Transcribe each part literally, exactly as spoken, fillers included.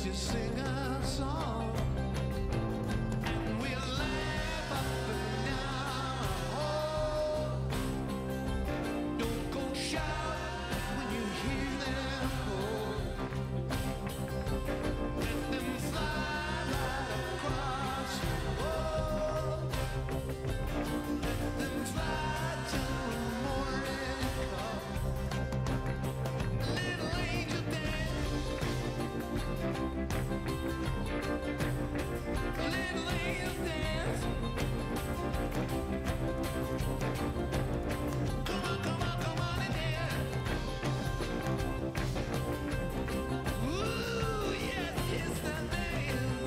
just sing a song. And we'll laugh up and down. Oh, don't go shout when you hear them call. Let them fly right across. Oh, let them fly till the morning comes. Little angel dance. Little angel dance. Come on, come on, come on and dance. Ooh, yes, yes, that dance.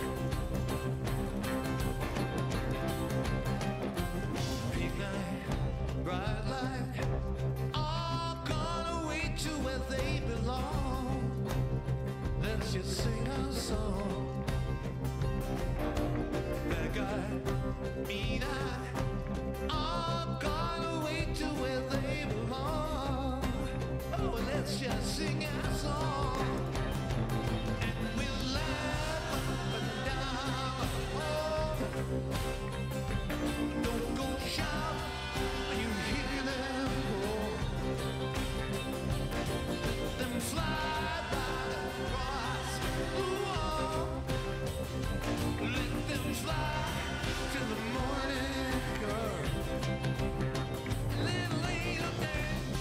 Big night, bright light, all gone away to where they belong. Let's just sing a song. That guy, mean eye, all gone away to where they belong. Oh, let's just sing a song. And we'll laugh up and down. Oh, don't go shout when you hear them roar. Let them fly right across. Ooh, oh. Let them fly till the morning comes. Little angel dance.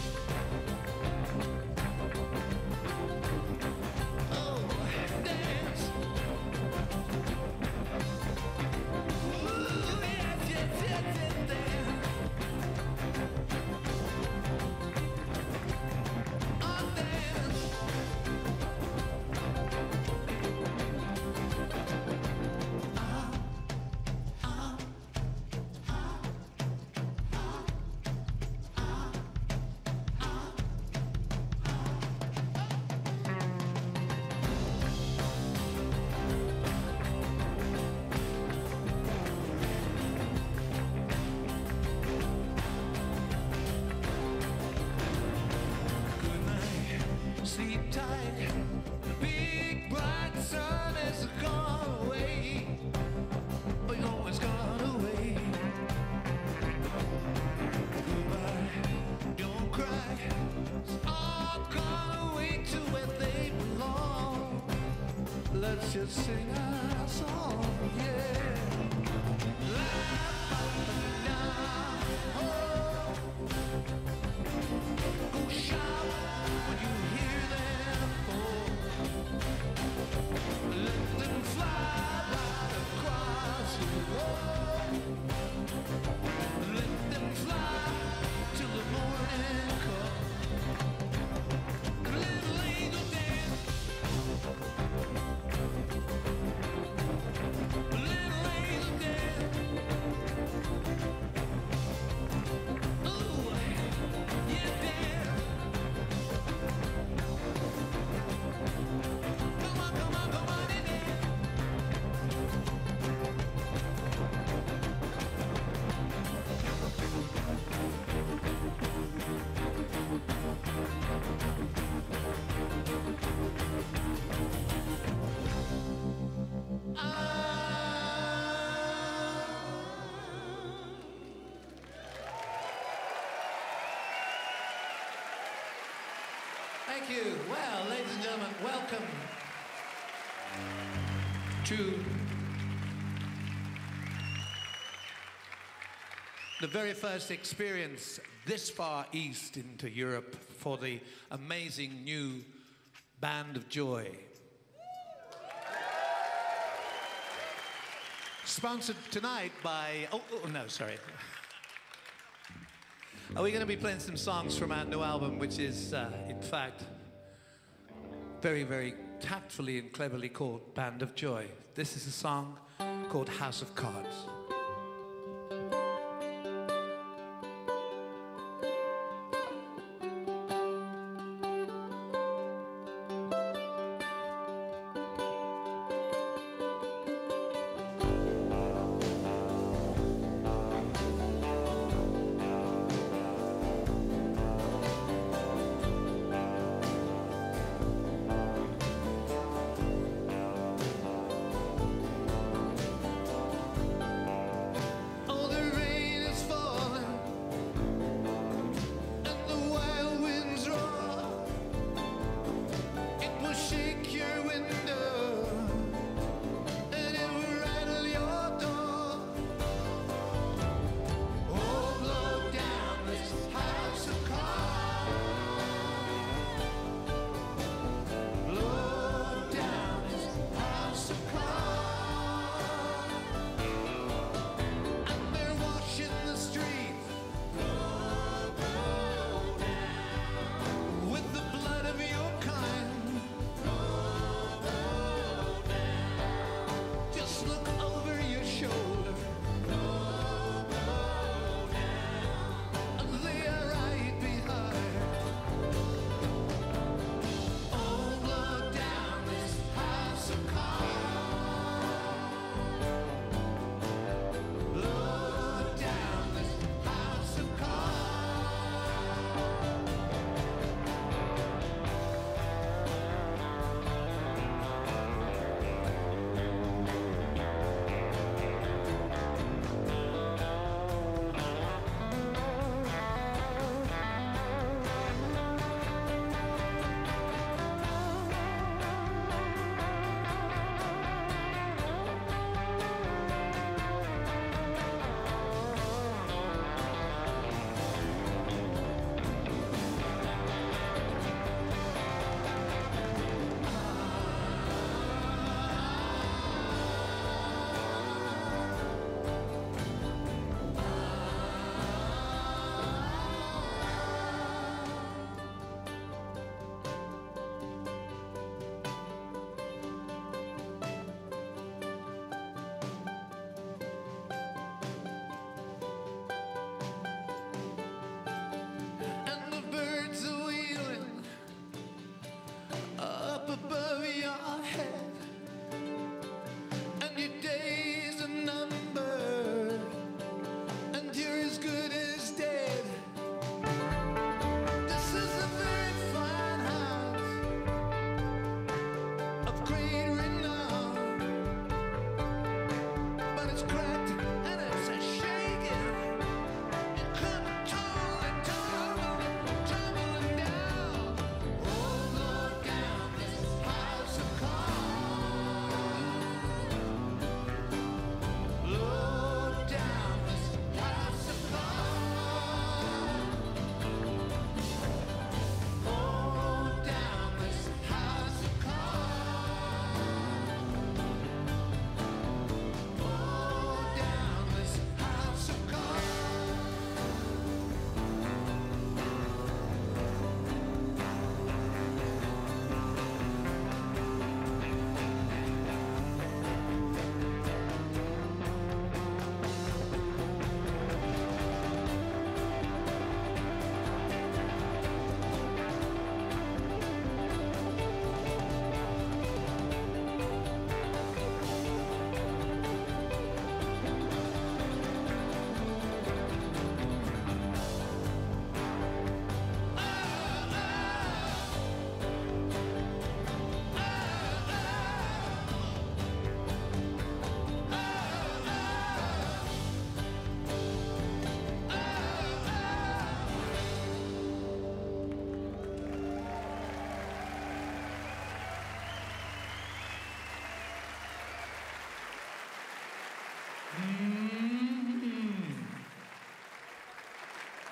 Oh, dance. Ooh, yes, yes, yes, yes, dance. Oh, dance. Good night, sleep tight. The big bright sun has gone away. Oh, you know it's gone away. Goodbye, don't cry. It's all gone away to where they belong. Let's just sing our song, yeah. Laugh up and down. Oh, go shout when you hear them fall. Let them fly right across the road. Let them fly till the morning comes. Little angel dance. Little angel dance. Ooh, yeah, dance. Come on, come on, come on and dance. Thank you. Well, ladies and gentlemen, welcome to the very first experience this far east into Europe for the amazing new Band of Joy. Sponsored tonight by, oh, oh no, sorry. Are we going to be playing some songs from our new album, which is, uh, in fact, very, very tactfully and cleverly called Band of Joy. This is a song called House of Cards.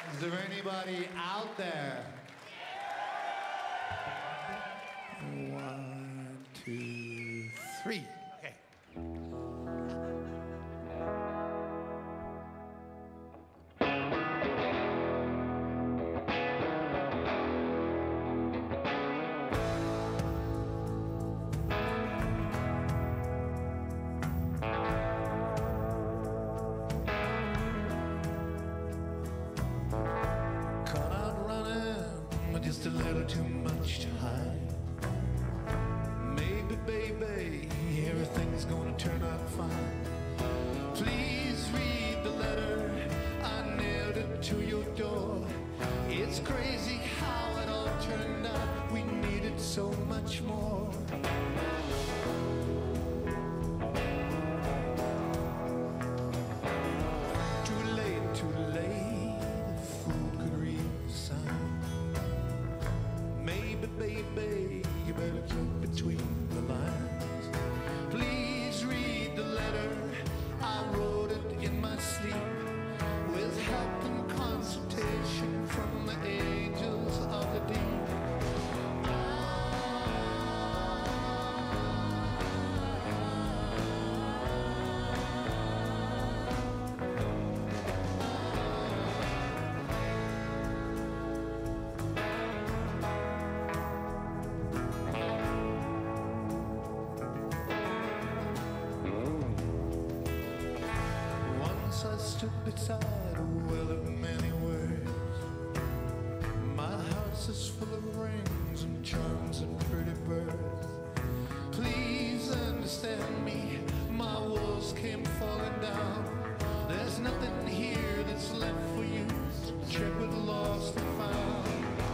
Is there anybody out there? One, two, three. Okay. Just a little too much to hide. Maybe, baby, everything's gonna turn out fine. Please read the letter, I nailed it to your door. It's crazy how it all turned out. We needed so much more. Too late, too late, the fool could read the sign. Maybe, baby, you better keep between the lines. Please read the letter, I wrote it in my sleep, with help and consultation from the angels of the deep. I stood beside a well of many words. My house is full of rings and charms and pretty birds. Please understand me, my walls came falling down. There's nothing here that's left for you to check with lost and found.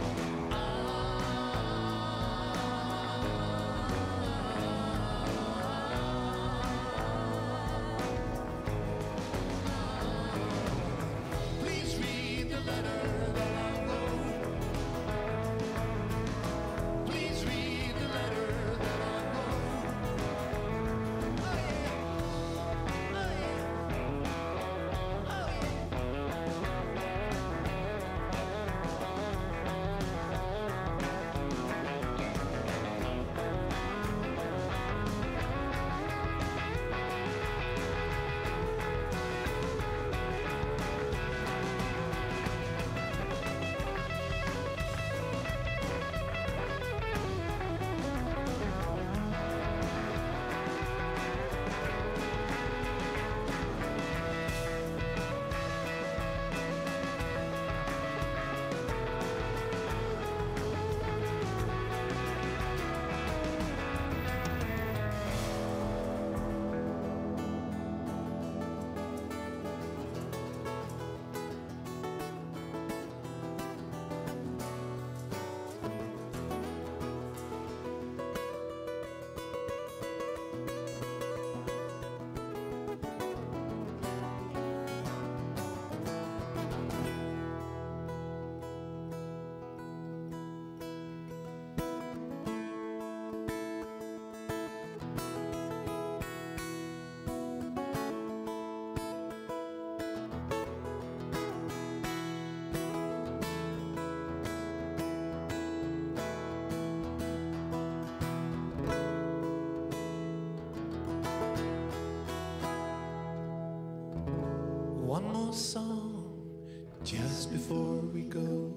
One more song just before we go.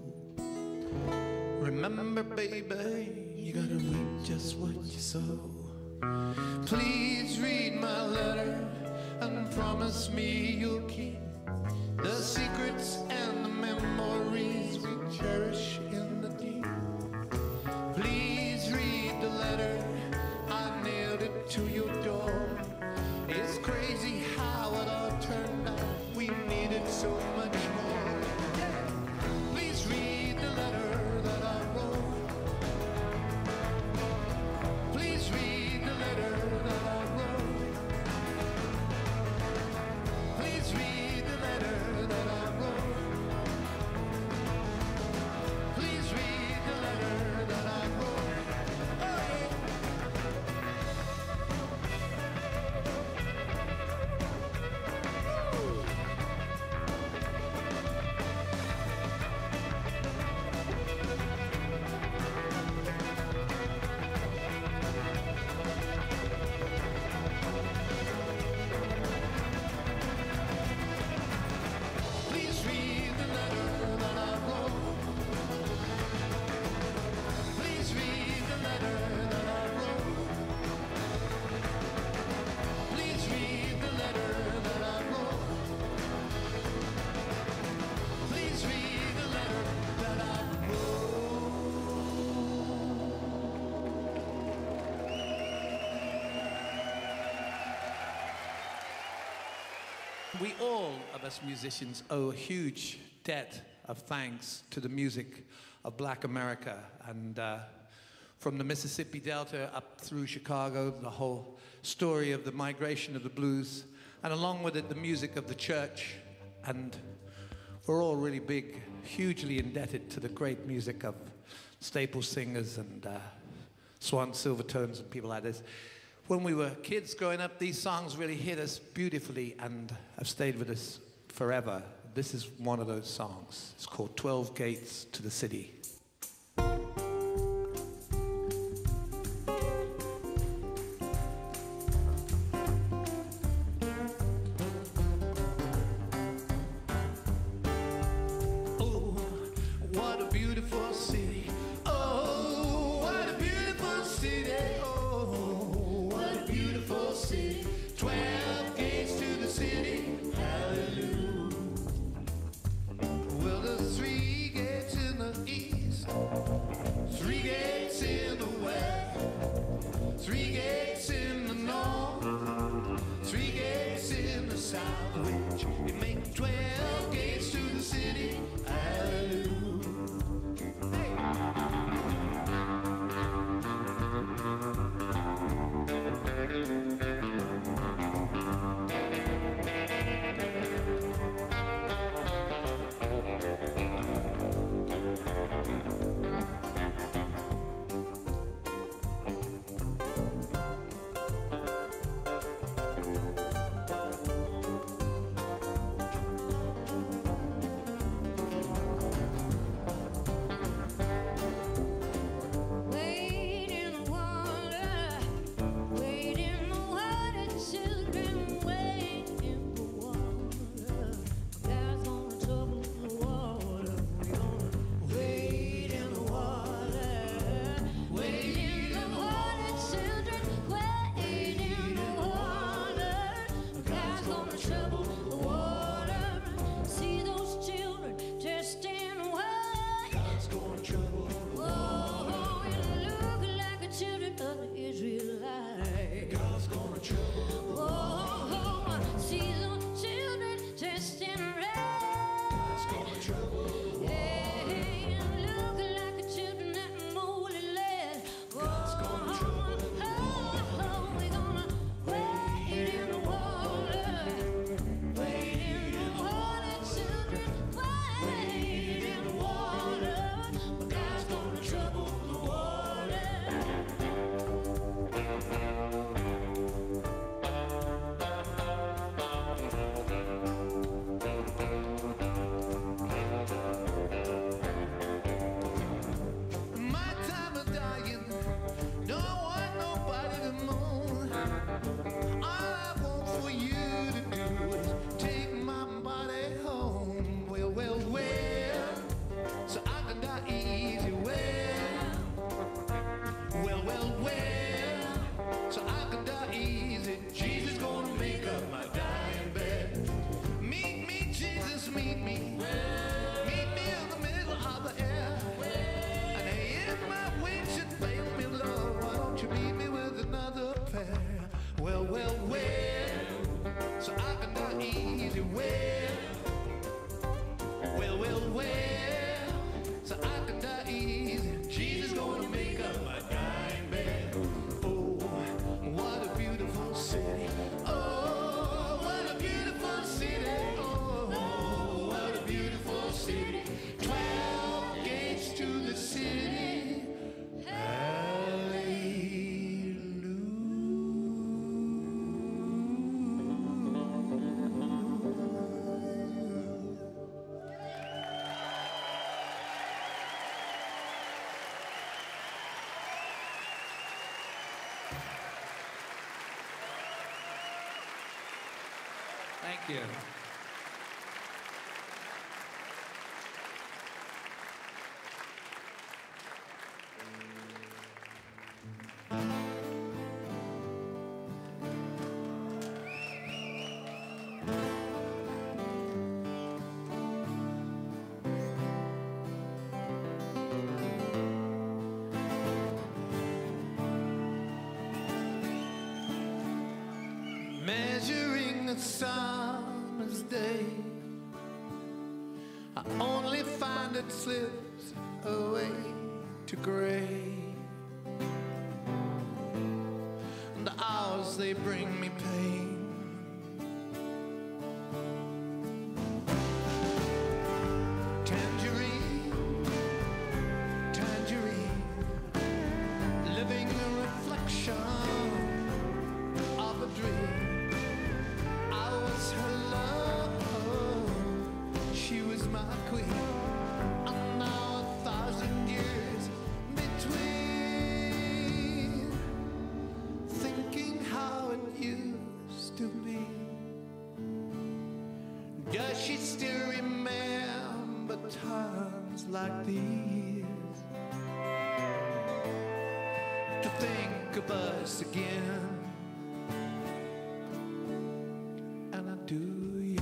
Remember, baby, you gotta reap just what you sow. Please read my letter and promise me you'll keep the secrets and the memories we cherish in the deep. Please read the letter, I nailed it to your door. It's crazy how it all turned out. We needed so much more. Yeah. Please read the letter that I wrote. Please read the letter that I wrote. Please read the letter that I wrote. We all of us musicians owe a huge debt of thanks to the music of Black America, and uh, from the Mississippi Delta up through Chicago, the whole story of the migration of the blues, and along with it the music of the church. And we're all really big, hugely indebted to the great music of staple singers and uh, Swan Silvertones and people like this. When we were kids growing up, these songs really hit us beautifully and have stayed with us forever. This is one of those songs. It's called twelve Gates to the City. Thank you. Measuring the sun as day. I only find it slips away to gray. And the hours, they bring me pain. Tangerine, tangerine, living a reflection of a dream. I was her love, she was my queen. And now a thousand years between, thinking how it used to be. Does she still remember times like these? To think of us again. And I do, yeah.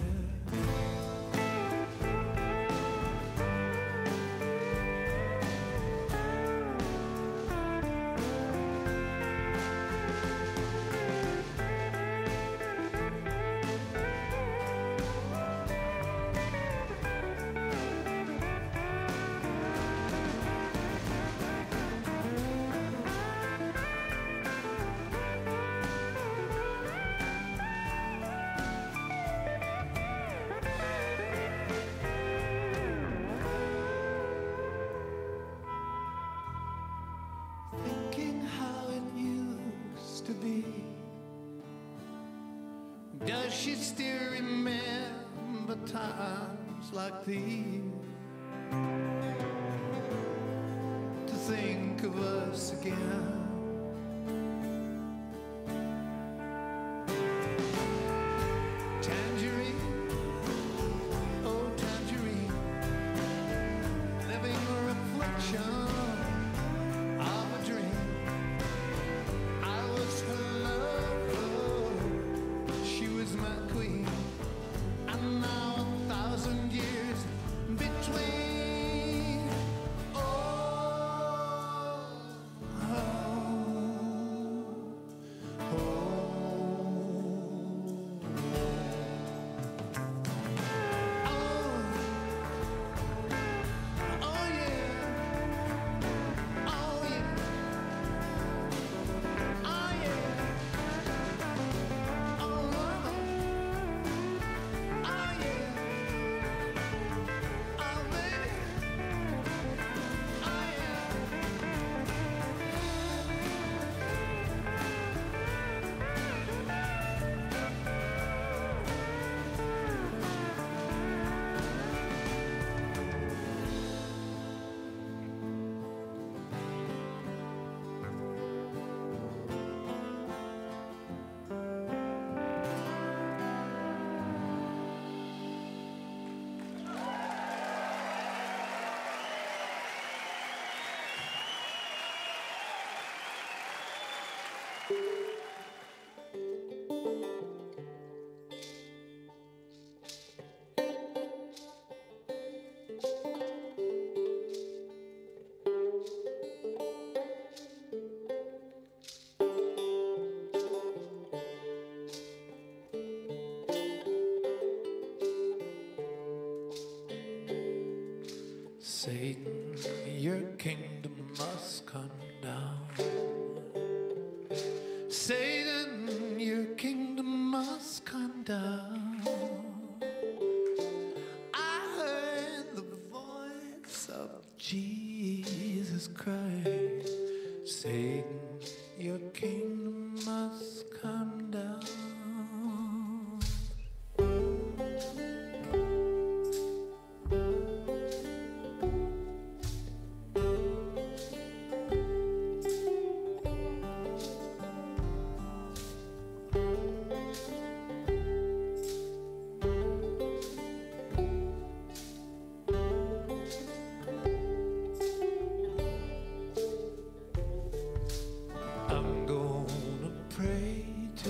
Does she still remember times like these? To think of us again. Tangerine, oh tangerine, living a reflection of a dream. I was her love, she was my queen, and now a thousand years between. Oh, oh, oh, oh, oh yeah, oh yeah, oh yeah. Satan, your kingdom must come down. Satan, your kingdom must come down. I heard the voice of Jesus Christ. Satan, your kingdom must come down. I'm gonna pray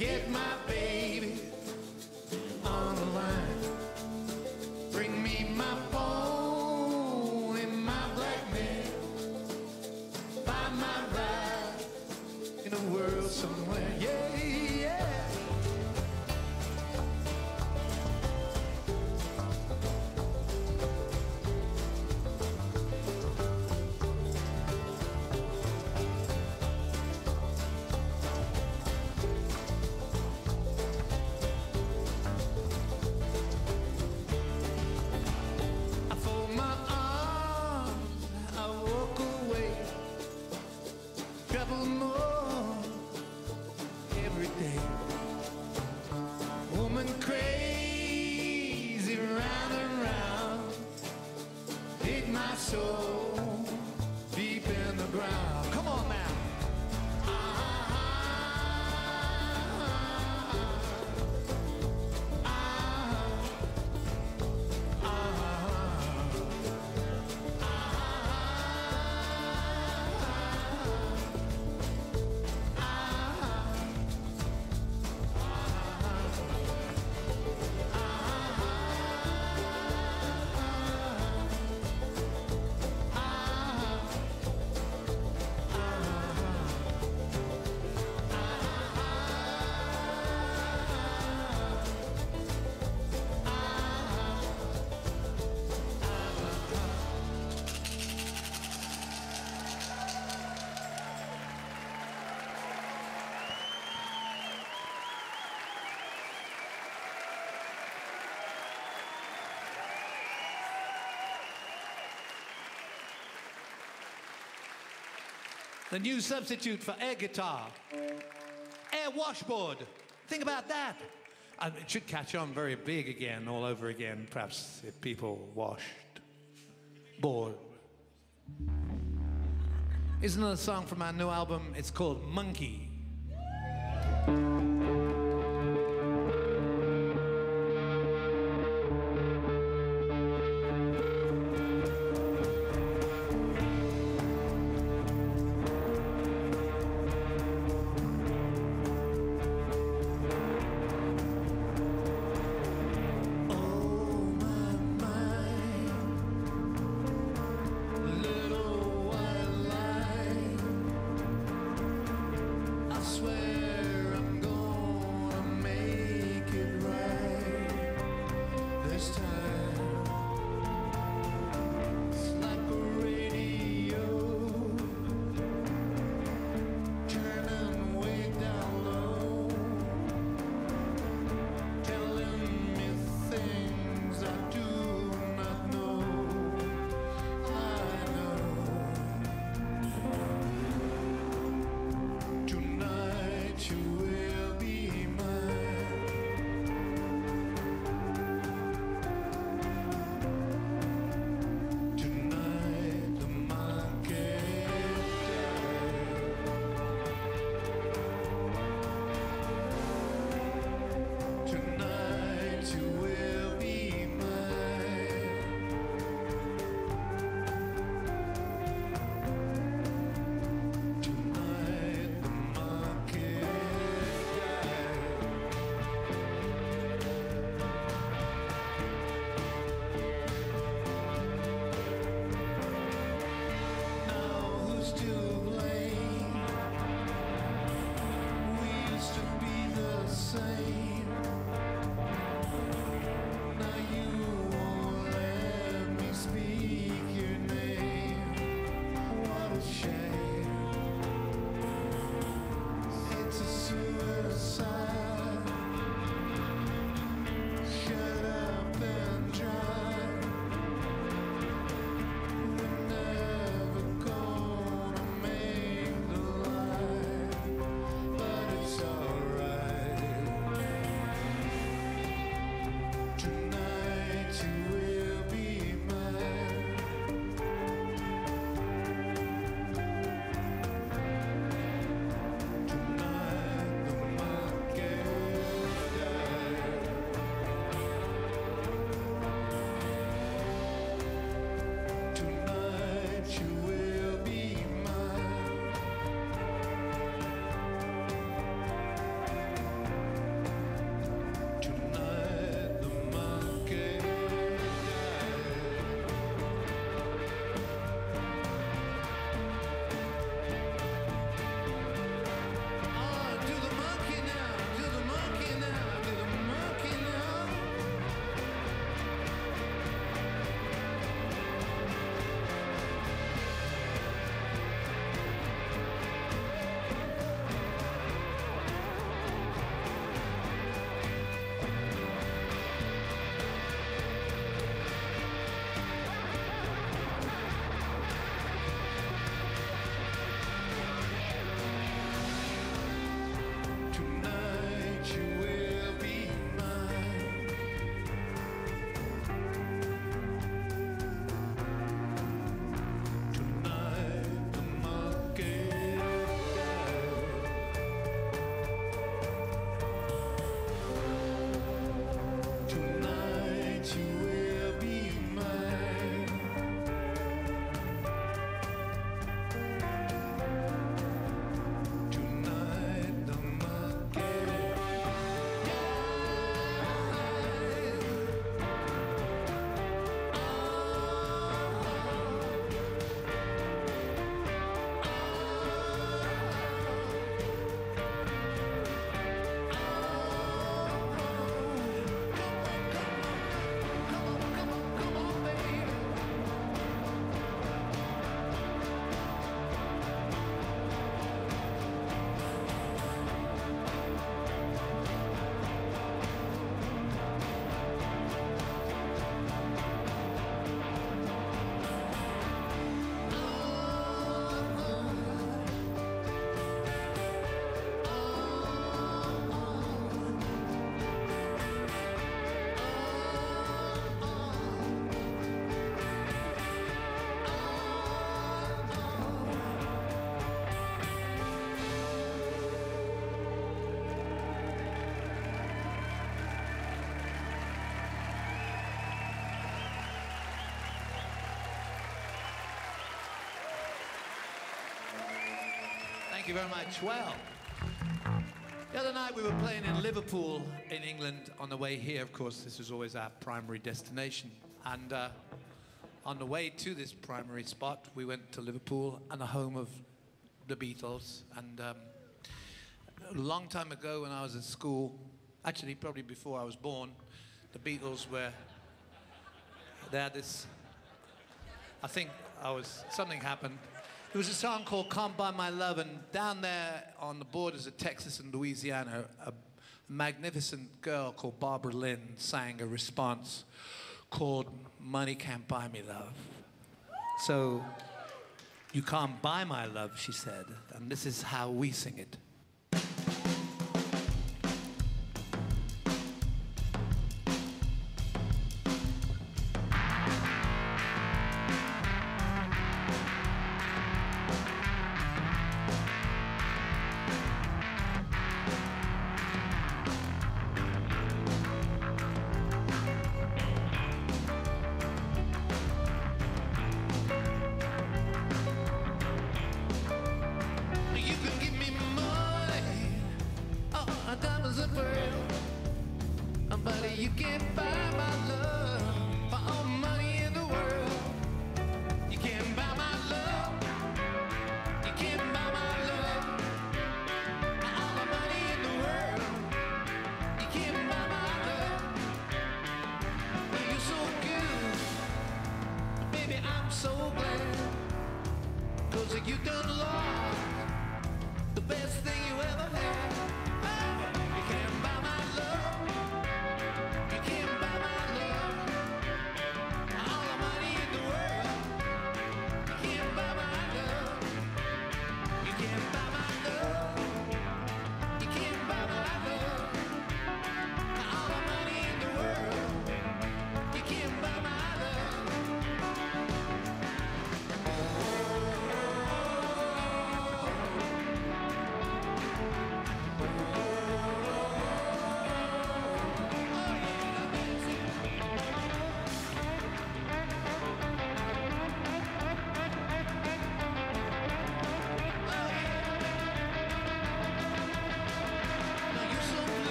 Get my baby on the line. Bring me my pony, my black man. Find my ride in the world somewhere. Yeah, yeah. I fold my arms, I walk away. Travel more every day. Woman crazy, round and round. Dig my soul deep in the ground. Come on now. The new substitute for air guitar. Air washboard. Think about that. And it should catch on very big again, all over again, perhaps, if people washed. Board. Here's another song from our new album. It's called Monkey. Thank you very much. Well, the other night we were playing in Liverpool in England. On the way here, of course, this was always our primary destination. And uh, on the way to this primary spot, we went to Liverpool and the home of the Beatles. And um, a long time ago when I was at school, actually probably before I was born, the Beatles were, they had this, I think I was, something happened. There was a song called Can't Buy My Love, and down there on the borders of Texas and Louisiana, a magnificent girl called Barbara Lynn sang a response called Money Can't Buy Me Love. So, you can't buy my love, she said, and this is how we sing it.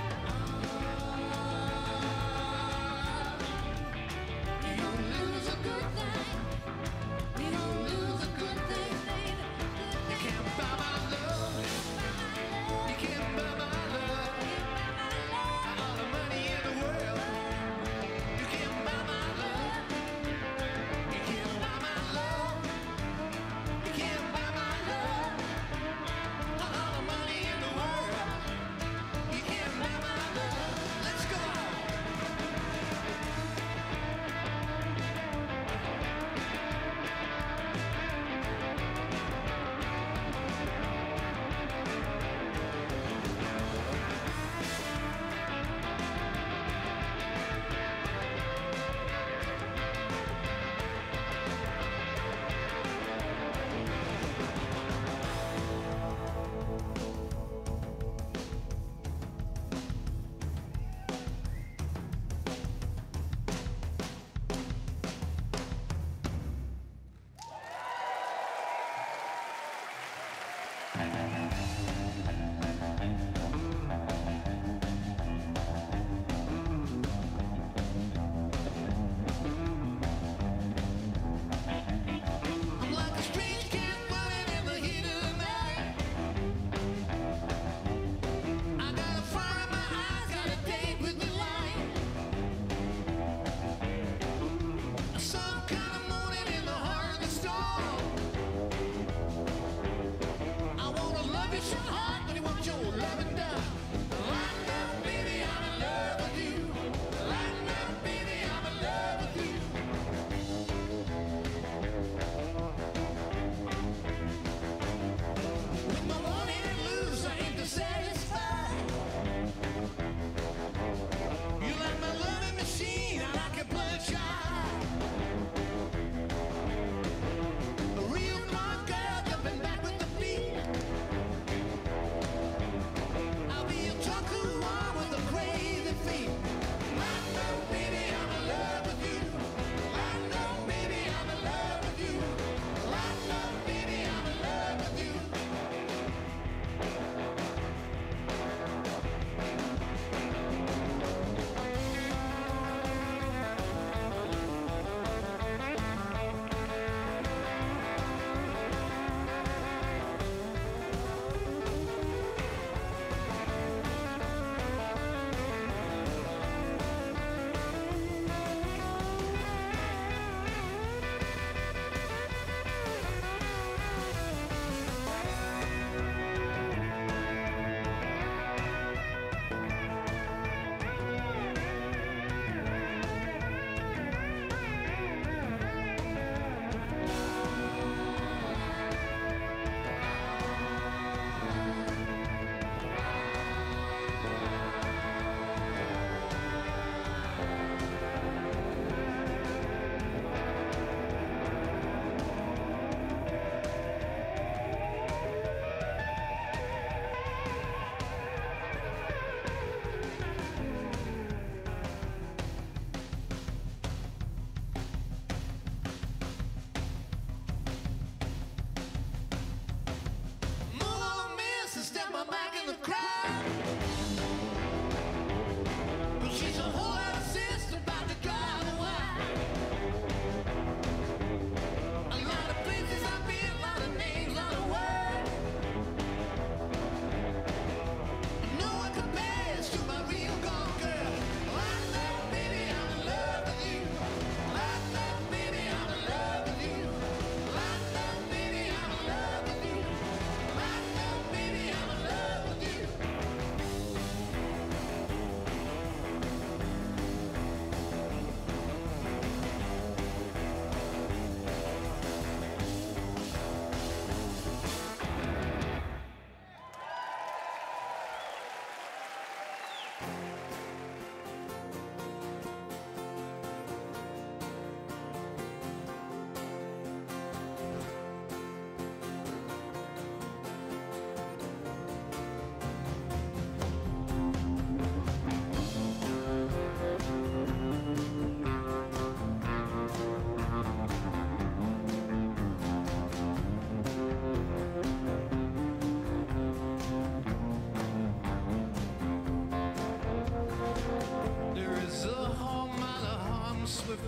Lose a good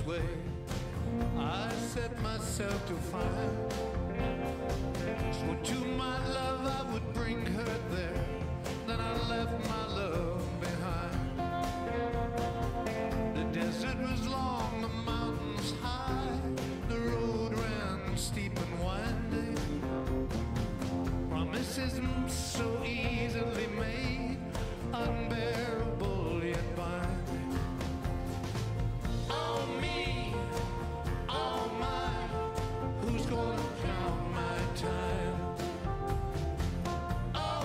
way I set myself to find. So to my love I would bring her there, then I left my love behind. The desert was long, the mountains high, the road ran steep and winding. Promises so easily made, unbearable yet binding. Oh me, oh my, who's gonna count my time? Oh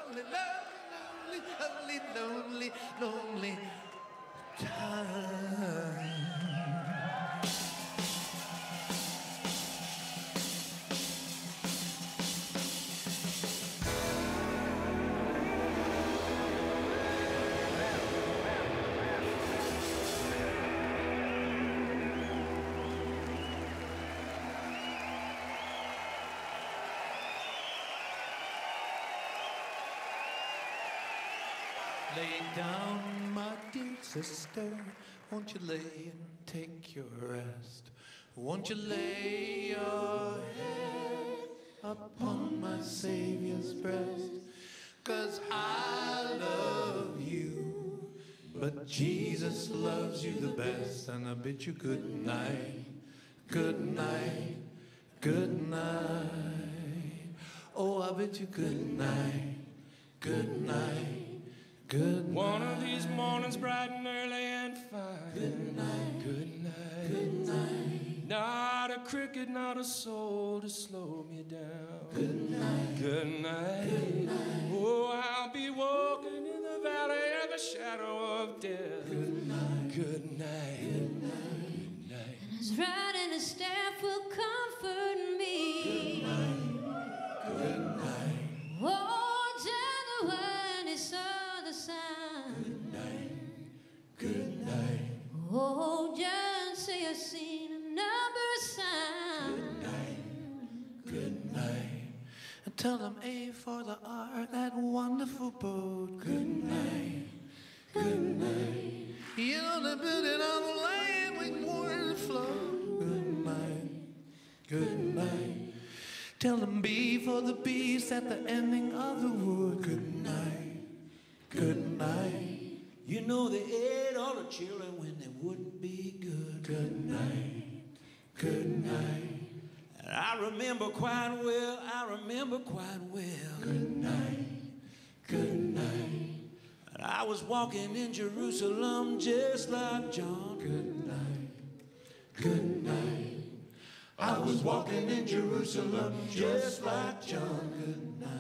lonely, lonely, lonely, lonely, lonely time. Lay down, my dear sister, won't you lay and take your rest? Won't you lay your head upon my Savior's breast? 'Cause I love you, but Jesus loves you the best. And I bid you good night, good night, good night. Oh, I bid you good night, good night. Good One of these mornings bright and early and fine. Good night, Good night. good night. Not a cricket, not a soul to slow me down. Good night, Good night. good night. Oh, I'll be walking in the valley of the shadow of death. Good night, Good night. good night. Good night. His rod and his staff will comfort me. Good night, good night. Oh, tell the when he saw the sun. Good night, good night. Oh, just say I've seen another sign. Good night, good night. And tell them A for the R, that wonderful boat. Good night, good night. You know they built it on the land with water flow. Good night, good night. Tell them B for the beast at the ending of the wood. Good night, good night. You know they ate all the children when they wouldn't be good. Good night, good night. And I remember quite well, I remember quite well. Good night, good night. And I was walking in Jerusalem just like John. Good night, good night. I was walking in Jerusalem just like John. Good night.